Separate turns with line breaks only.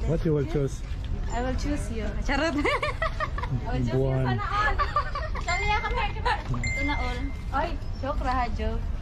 What you will choose?
I will choose you. Charot. I will choose you. Sana all. Sana all. Ay, joke raha, joke.